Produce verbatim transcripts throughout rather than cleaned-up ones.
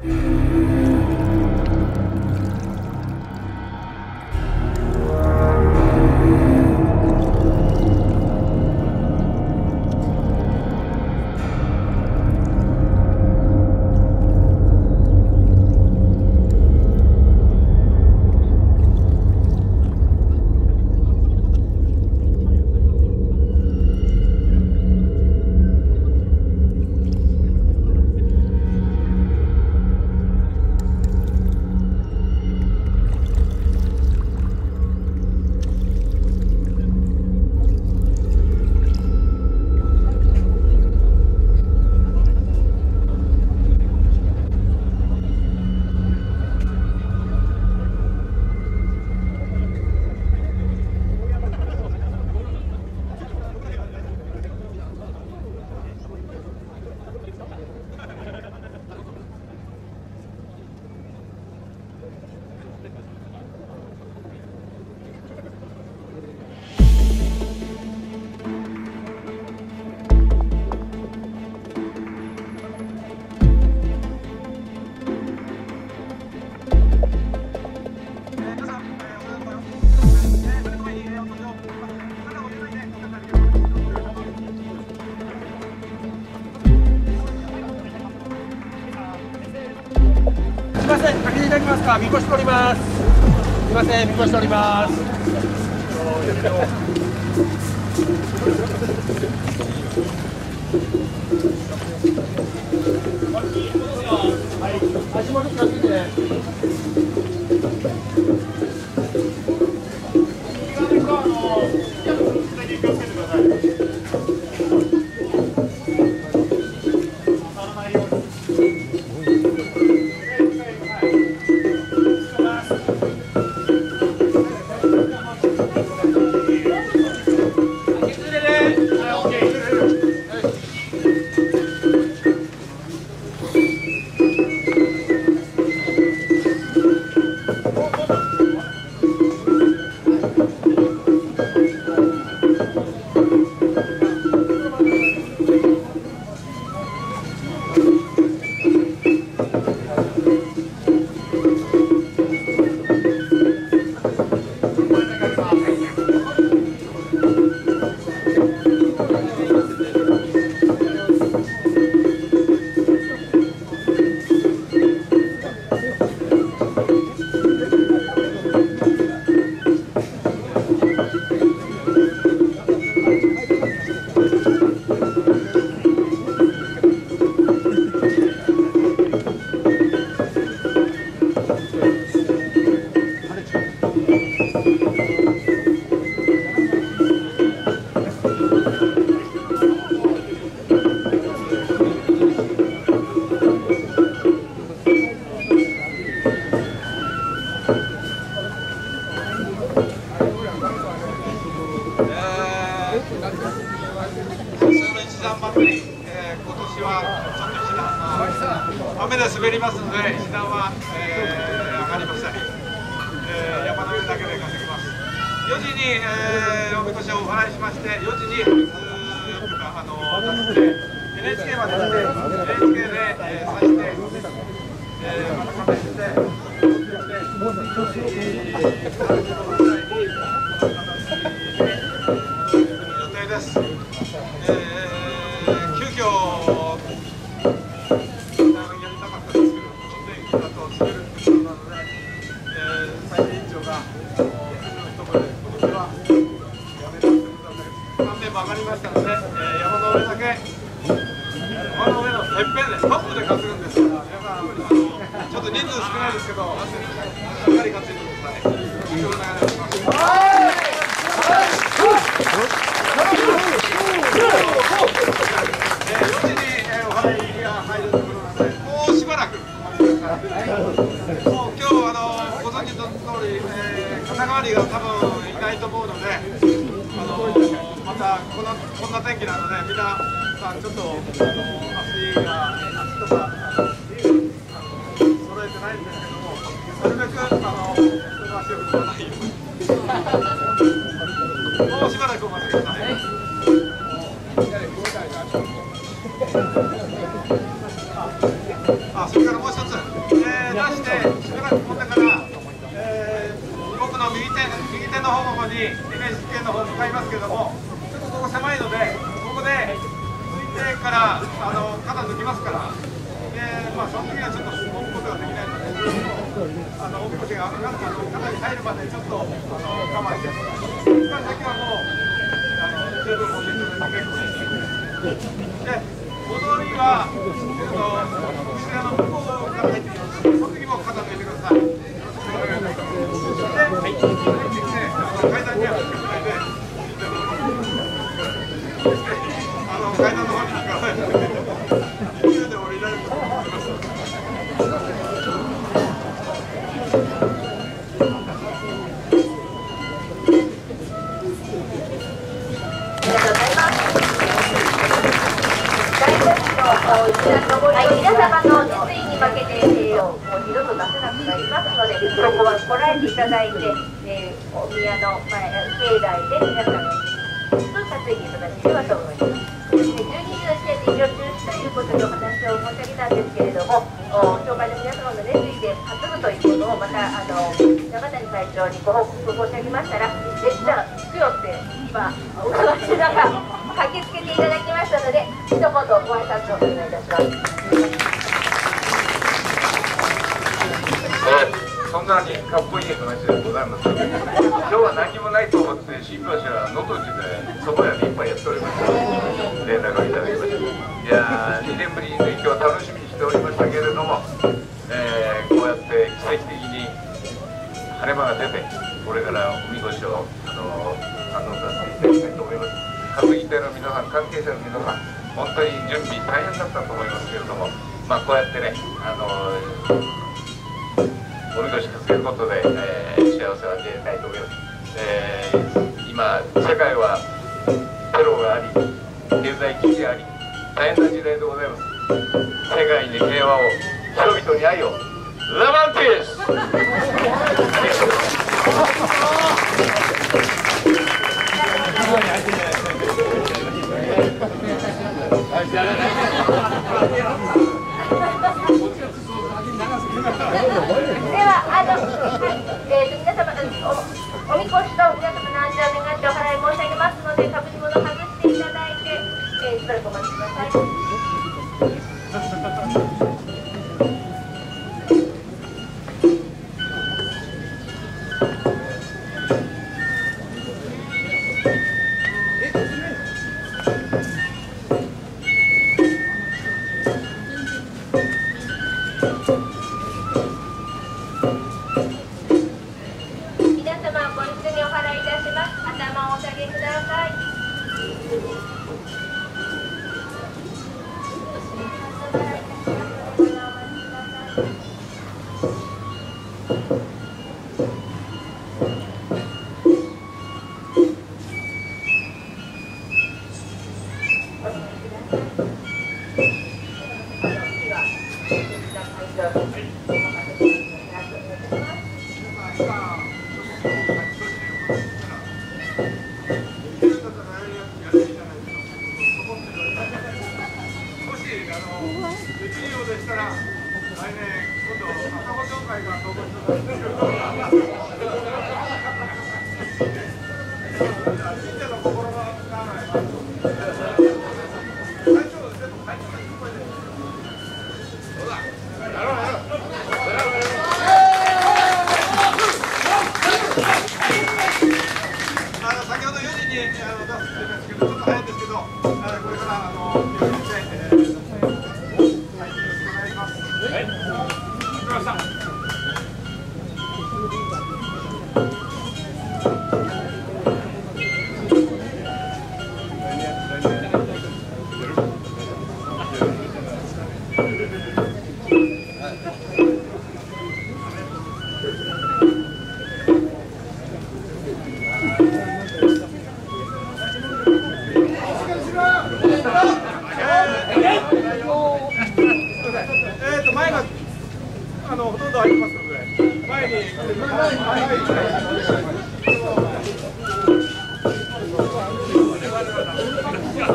すみません、開けていただけますか。みこし取ります。すみません、みこし取ります。はい、足元気をつけて。 雨で滑りますので、石段は、えー、上がりません、えー、山の上だけで稼ぎます。よじに、えー、おみこしをお祓いしまして、よじに普通とかあの出して エヌエイチケー まで来て エヌエイチケー で、えー、刺して、えー、また仮面して、予定です。えー、急遽上がりましたので、えー、山の上だけ山の上のてっぺんでトップで担ぐんですから、皆さんあのちょっと人数少ないですけど、しっかり担いでください。よろしくお願いします。えー、よじに、えー、お祓いが入るところなので、もうしばらくお待ちください。もう今日あのご存知の通り、えー、肩代わりが多分いないと思うので、あのまたこのこんな天気なので、皆さんちょっとあの足が足とか揃えてないんですけども、なるべくあの人の足を踏まないようにもうしばらくお待ちください。あ、それからもう一つえー、出してしばらく持ってから、えー、僕の右手右手の方に エヌエイチケー の方向かいますけども、ちょっとここ狭いのでここで抜いてからあの肩抜きますから。でまあ、その時はちょっと持つことができないので、あのおみこしが肩に入るまでちょっとあの我慢して、それから先はもうあの十分持っていただいて結構です。で、踊りは、えっと、こちらの向こうから入ってきます。その時も肩抜いてください。よろしくお願いします。で、入ってきて、階段には気をつけないで、あの階段の方に行かないで。 はい、皆様の熱意に負けて、えー、もう二度と出せなくなりますので、そこはこらえていただいて、えー、お宮の前、境内で皆様に担いでいただければと思います。じゅうにじの時点で移動中止ということでお話を申し上げたんですけれども、町会の皆様の熱意で担ぐということをまたあの中谷会長にご報告申し上げましたら、えじゃあ行くよって今お伺いしながら駆けつけていただきましたので、一言ご挨拶をお願いいたします。 そんなにかっこいい話でございます。今日は何もないと思って新橋は能登路でそば屋で一杯やっておりました。連絡をいただきました。いやーにねんぶりに今日は楽しみにしておりましたけれども、えー、こうやって奇跡的に晴れ間が出て、これからおみこしをあの堪能させていただきたいと思います。担ぎ手の皆さん、関係者の皆さん、本当に準備大変だったと思いますけれども、まあこうやってね、あのおみこし担ぐことで、えー、幸せを味わいたいと思います。えー、今世界はテロがあり、経済危機があり、大変な時代でございます。世界に平和を、人々に愛を、ラバンティスでは、あの、えーと、皆様お、おみこしと皆様の安全を願ってお払い申し上げますので、かぶり物を外していただいて、えー、しばらくお待ちください。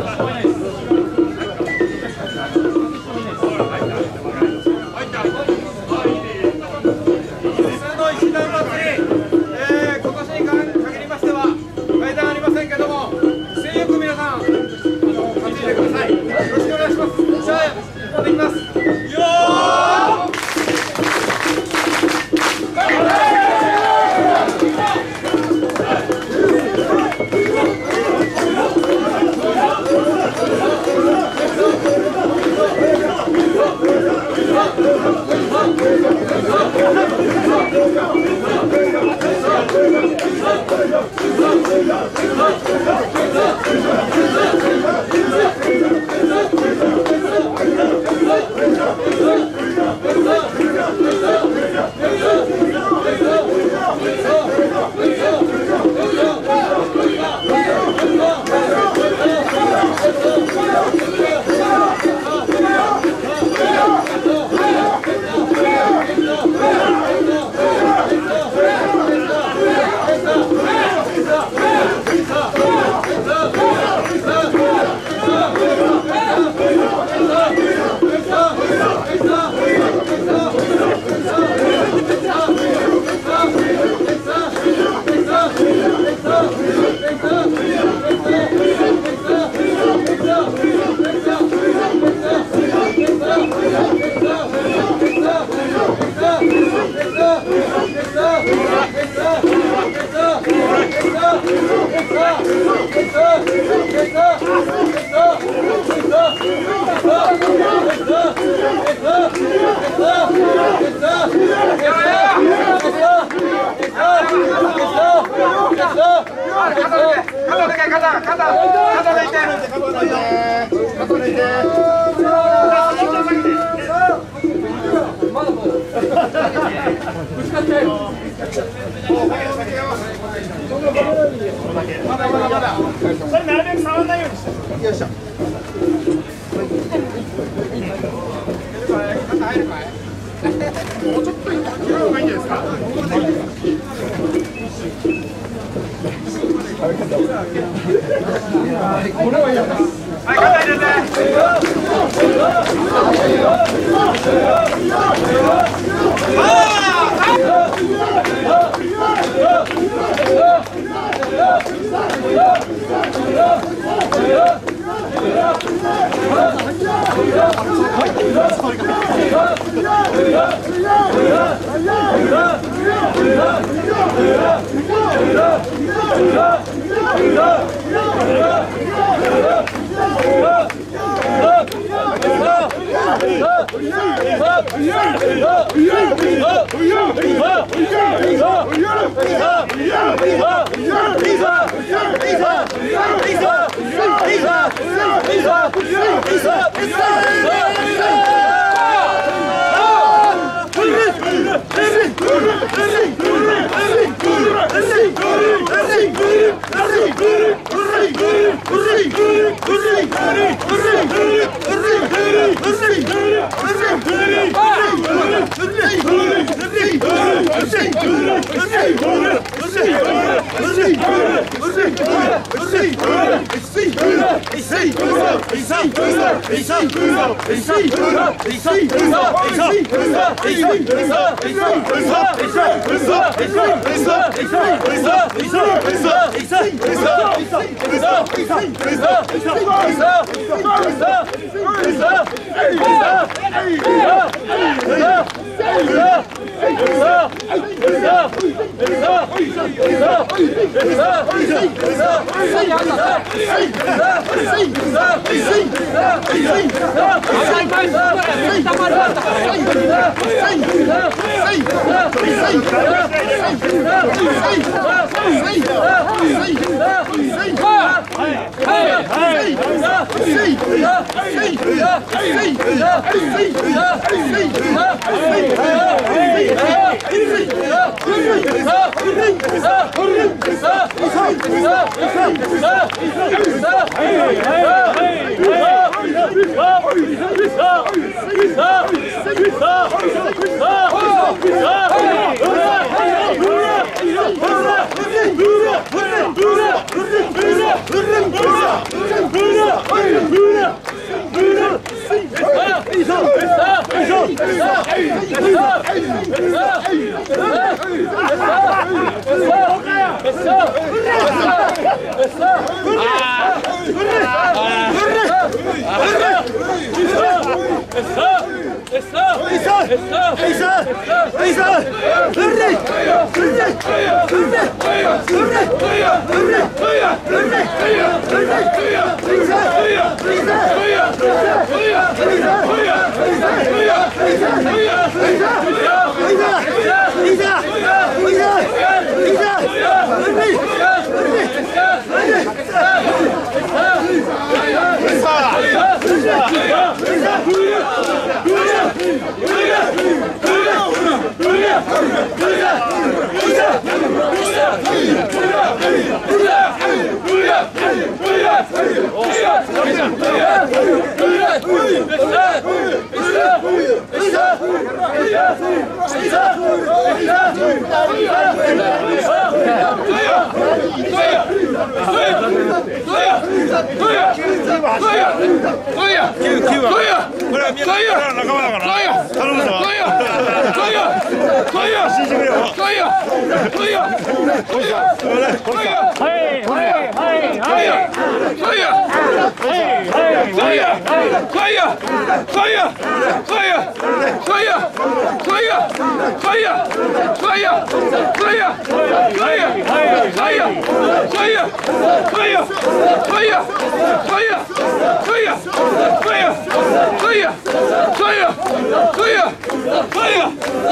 はい。 肩肩肩抜いて肩抜いてまだまだまだそれなるべく触らないようにしてよいしょ肩入るかいもうちょっと広い方がいいんじゃないですかこれはいいやはい、肩入れて Fire!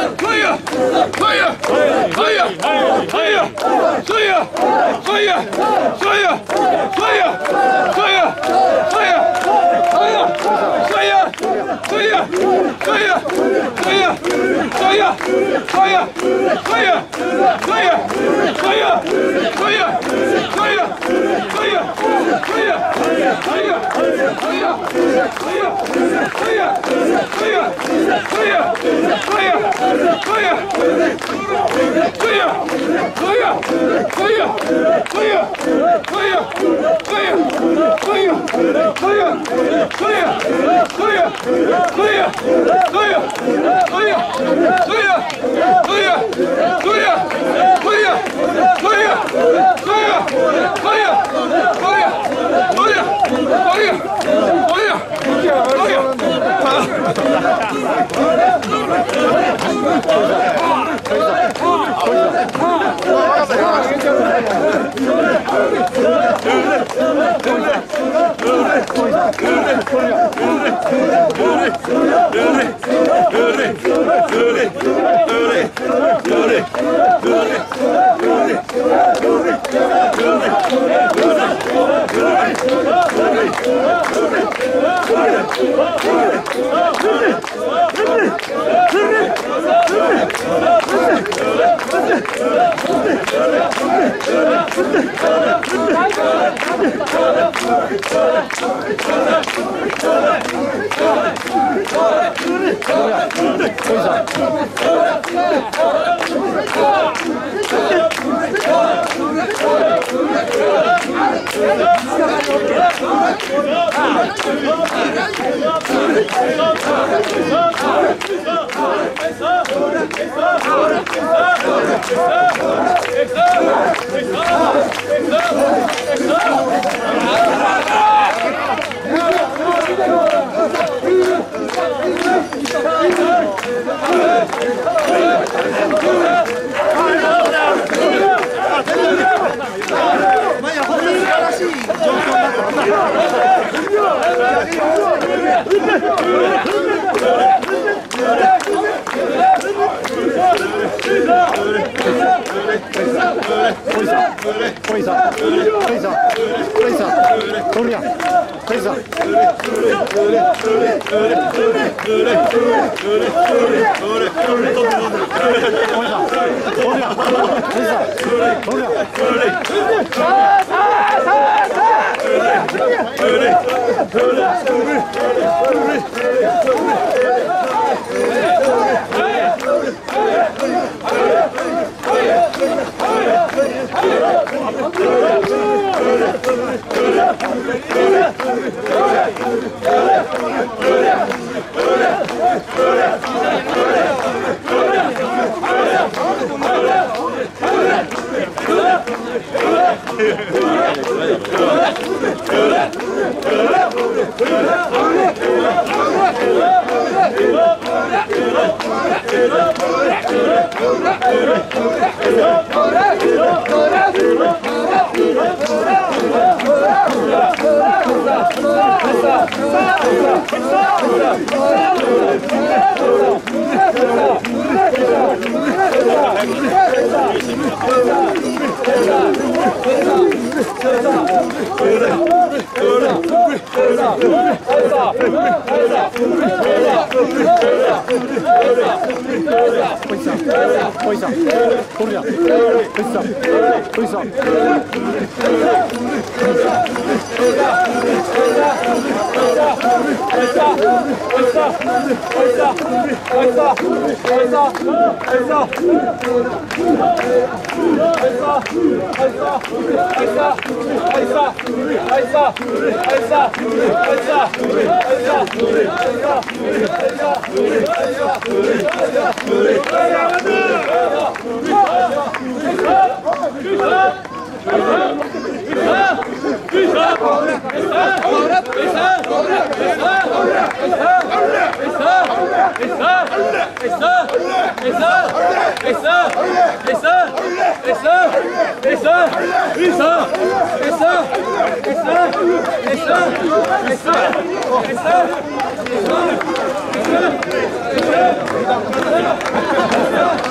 Essa!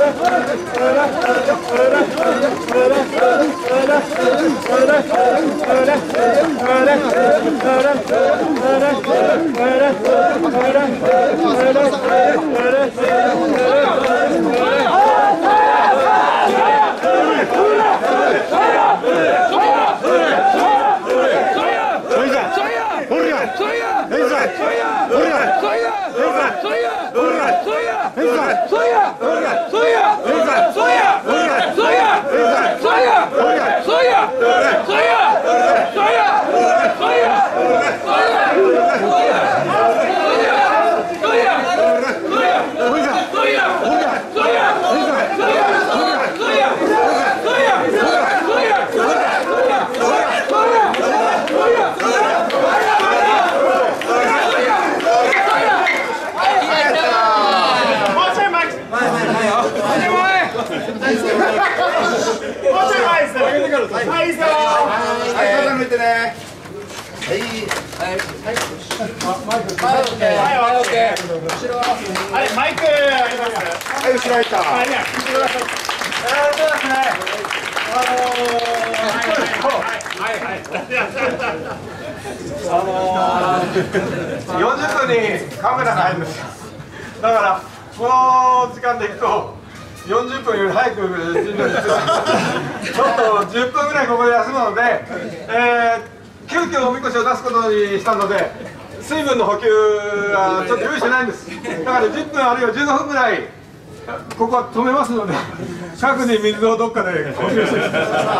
よんじゅっぷんにカメラが入るんですよ。だからこの時間で行くとよんじゅっぷんより早く準備をしてちょっとじゅっぷんぐらいここで休むので、えー、急遽おみこしを出すことにしたので水分の補給はちょっと用意してないんです。だからじゅっぷんあるいはじゅうごふんぐらいここは止めますので近くに水をどっかで補給して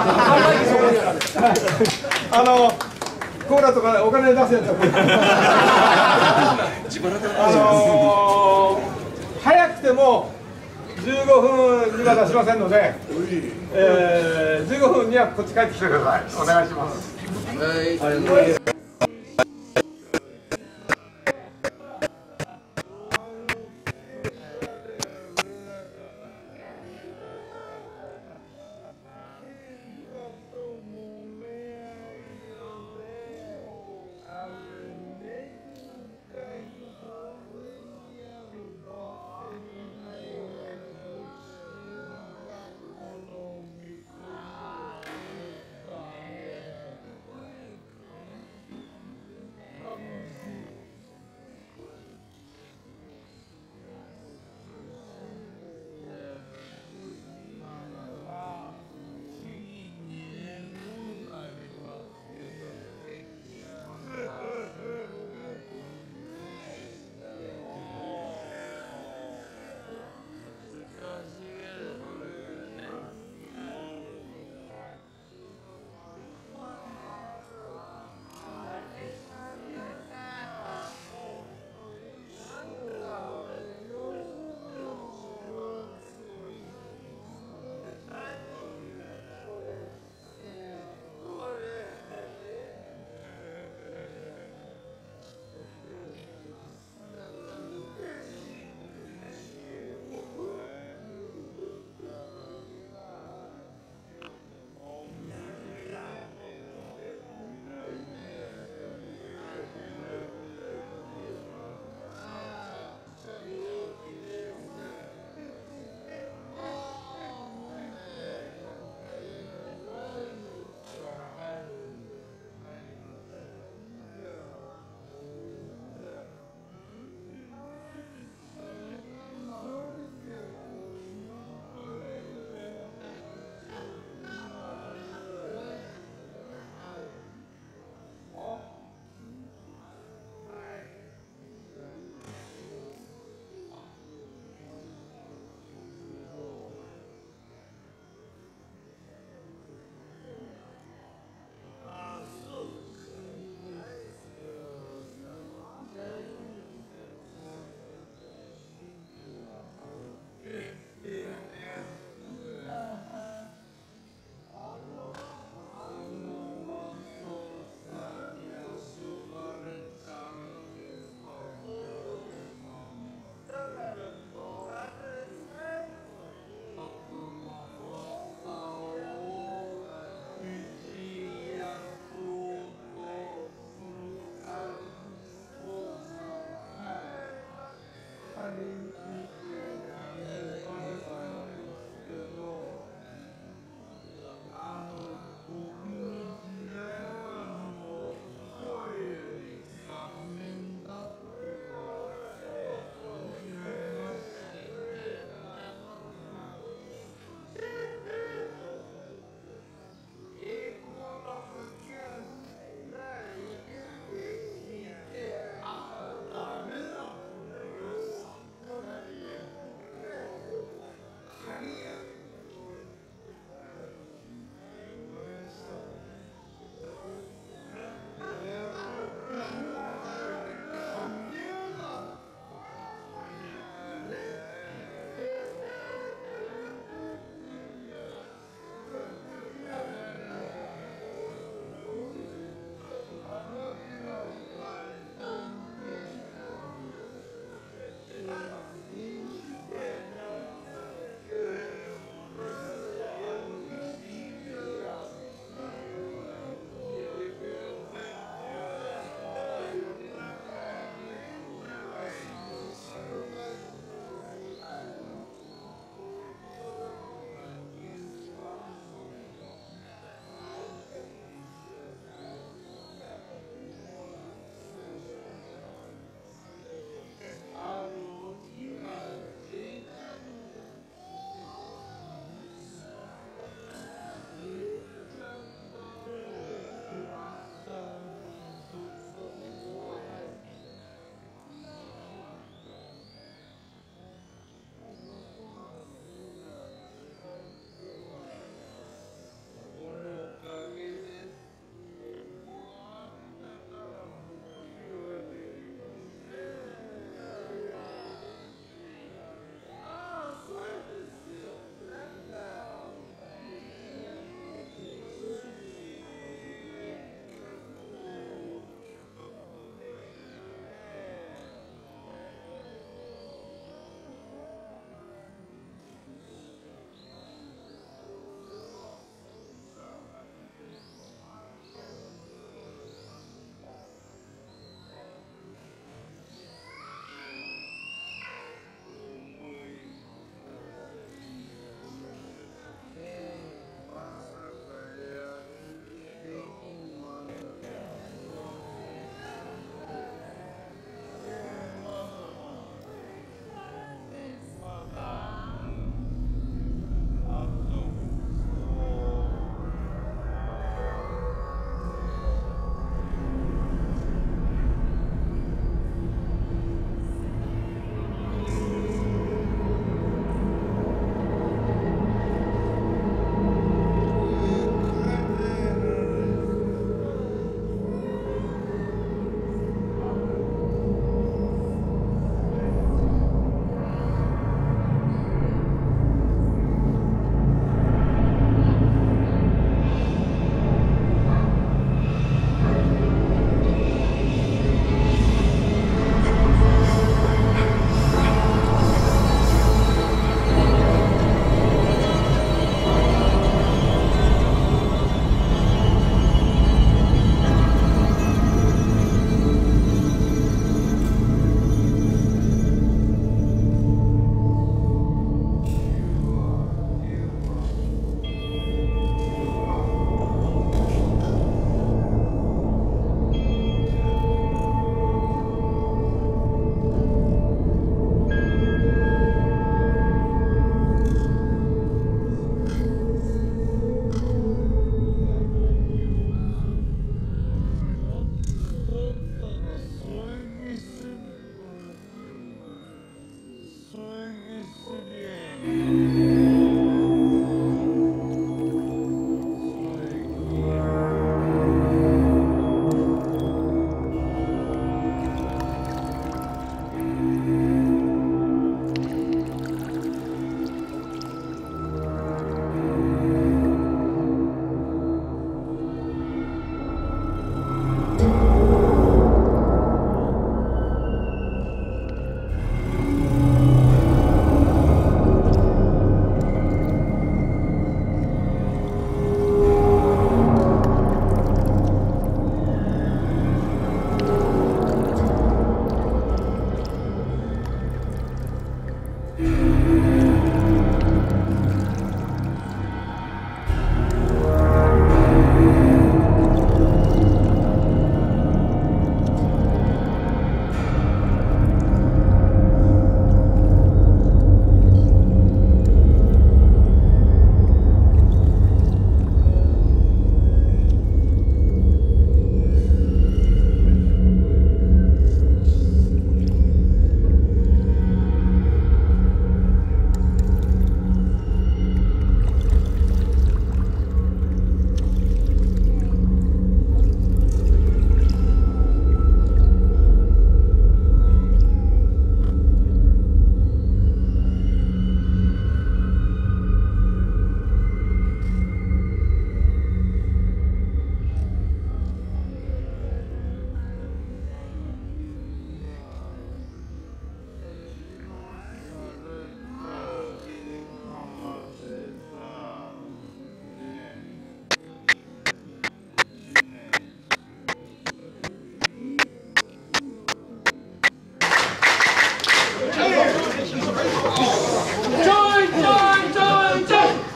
あのコーラとかお金出すやつあのー、早くてもじゅうごふんには出しませんので、えー、じゅうごふんにはこっち帰ってきてください。お願いします。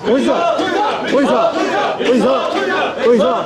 おいしそうおいしそうおいしそうおいしそう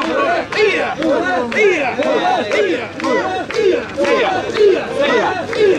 いや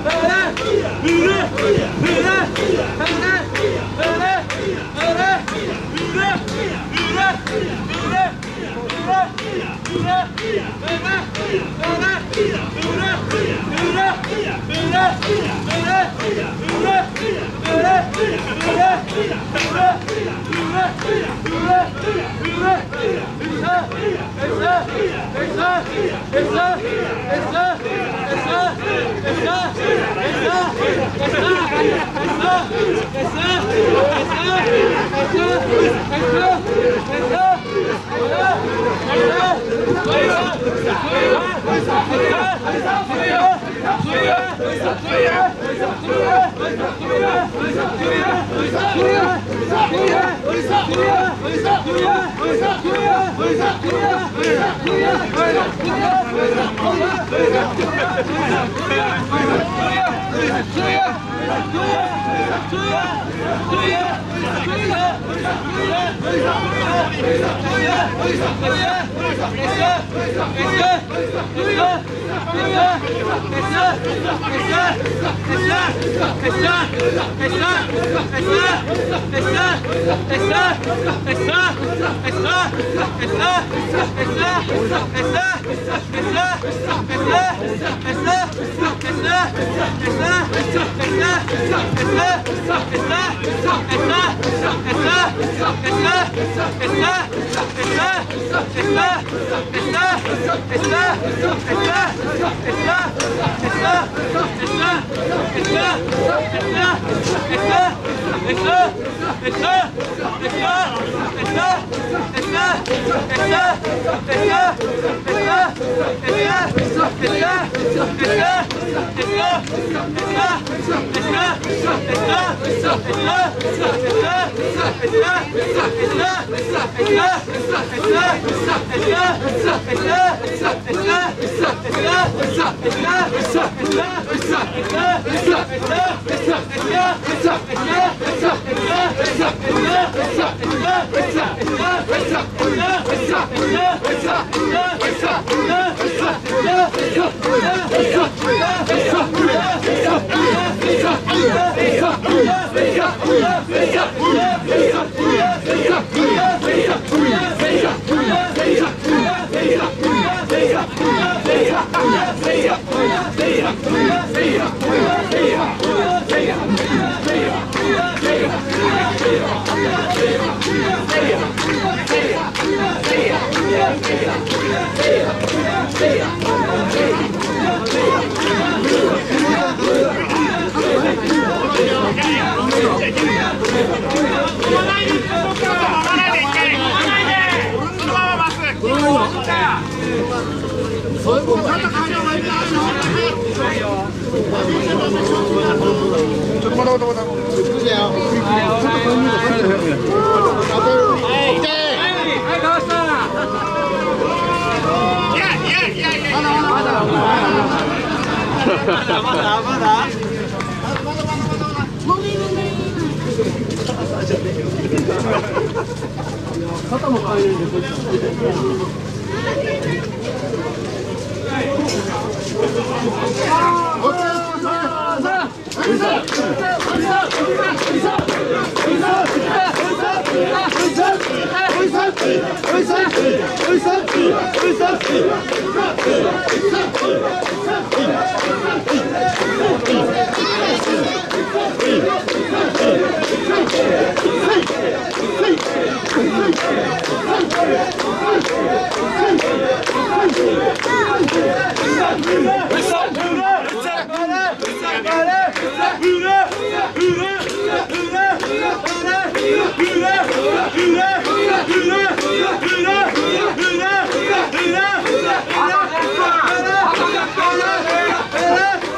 Hurra!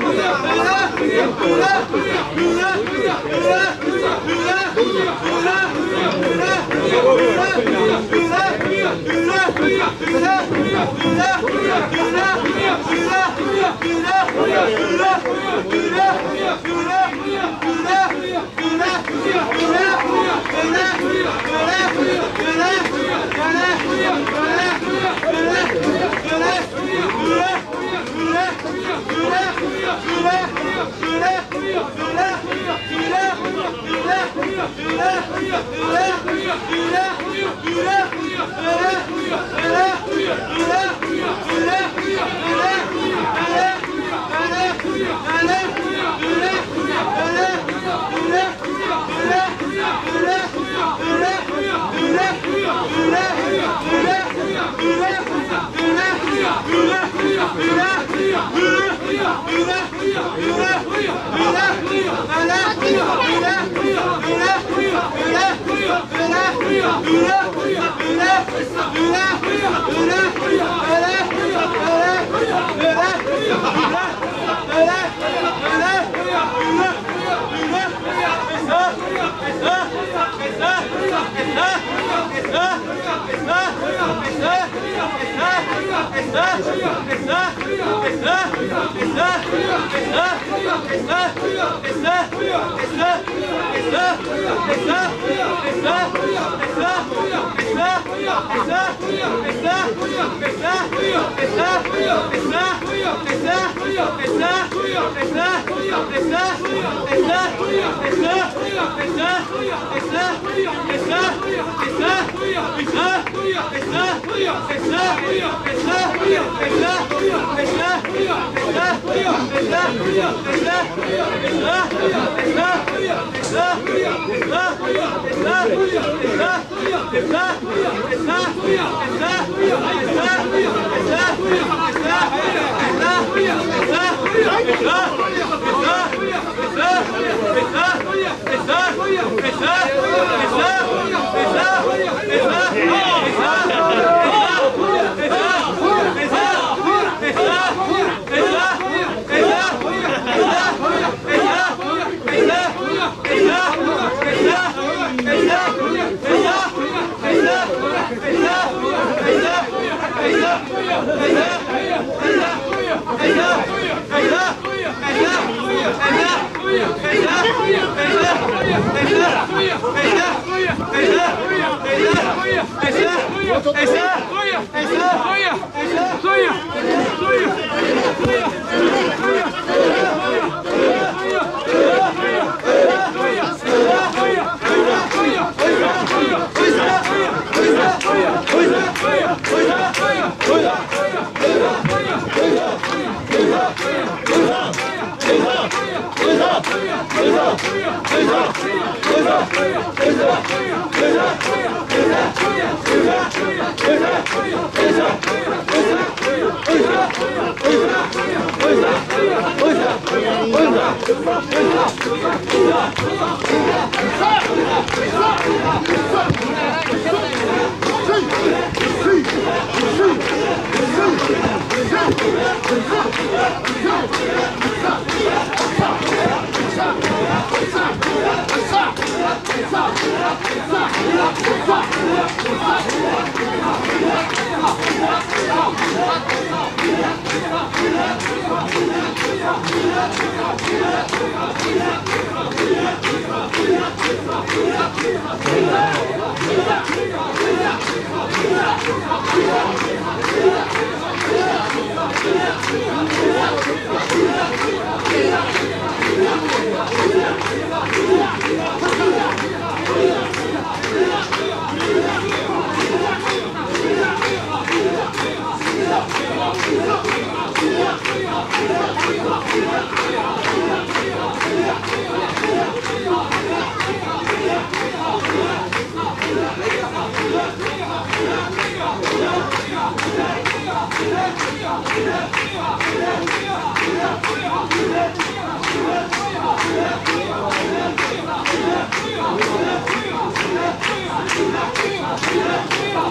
Thank you.